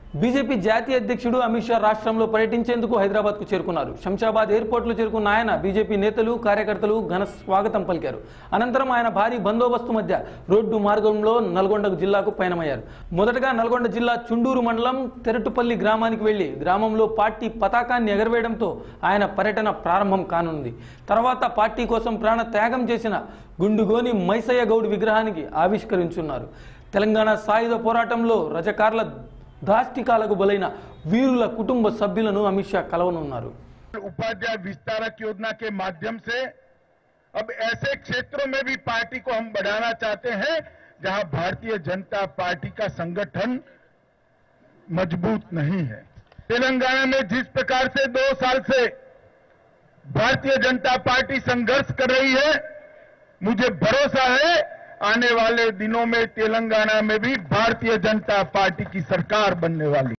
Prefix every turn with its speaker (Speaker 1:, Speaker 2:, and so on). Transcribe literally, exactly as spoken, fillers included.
Speaker 1: BJP జాతీయ అధ్యక్షుడు అమిత్ షా రాష్ట్రంలో పర్యటించేందుకు హైదరాబాద్కు చేరుకున్నారు. శంషాబాద్ ఎయిర్పోర్ట్లో చేరుకున్న ఆయన బీజేపీ నేతలు, కార్యకర్తలు ఘన స్వాగతం పలికారు. అనంతరం ఆయన భారీ బందోబస్తు మధ్య రోడ్డు మార్గంలో నల్గొండ జిల్లాకు పయనమయ్యారు. మొదటగా నల్గొండ జిల్లా చుండూరు మండలం తెరటుపల్లి గ్రామానికి వెళ్లి గ్రామంలో పార్టీ పతాకాన్ని ఎగరవేయడంతో ఆయన పర్యటన ప్రారంభం కానుంది. తర్వాత పార్టీ కోసం ప్రాణ త్యాగం చేసిన గుండుగోని మైసయ్య గౌడ్ విగ్రహానికి ఆవిష్కరించున్నారు. తెలంగాణ సాయుధ పోరాటంలో రజకార్ల దాష్టికాలకు బలైన वीरुల కుటుంబ సభ్యులను అమిత్ షా కలవనున్నారు.
Speaker 2: उपाध्याय विस्तारक योजना के माध्यम से अब ऐसे क्षेत्रों में भी पार्टी को हम बढ़ाना चाहते हैं जहां भारतीय जनता पार्टी का संगठन मजबूत नहीं है। तेलंगाना में जिस प्रकार से दो साल से भारतीय जनता पार्टी संघर्ष कर रही है, मुझे भरोसा है आने वाले दिनों में तेलंगाना में भी भारतीय जनता पार्टी की सरकार बनने वाली।